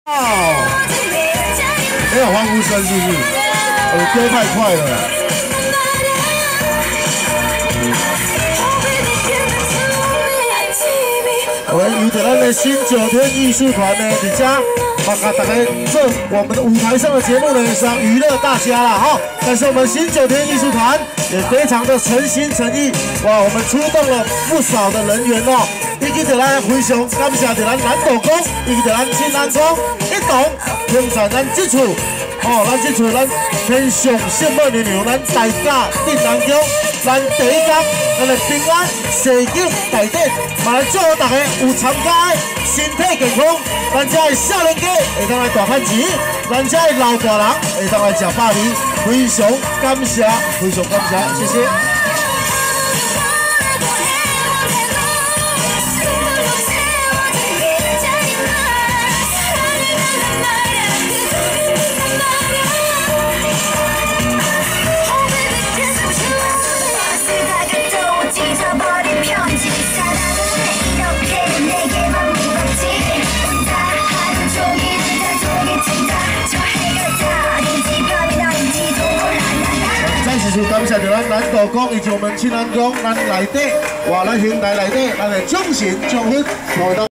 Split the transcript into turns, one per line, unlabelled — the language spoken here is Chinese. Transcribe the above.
没有欢呼声是不是？丢太快了啦。由着咱的新九天艺术团呢，伫遮嘛甲大家做我们的舞台上的节目呢，是要娱乐大家啦哈。但是我们新九天艺术团也非常的诚心诚意，哇，我们出动了不少的人员哦。以及着咱非常感谢着咱南道公，以及着咱新安公一同听在咱这厝。 哦，咱这厝咱天上圣母娘娘，咱大家定南宫，咱第一天，咱的平安喜庆大典，嘛来祝福大家有参加的身体健康。咱这的少年家会当来大赚钱，咱这的老大人会当来吃百味，非常感谢，非常感谢，谢谢。 感谢着咱南道公以及我们清安宫，咱内底，哇，咱兄弟内底，咱的掌声、掌声，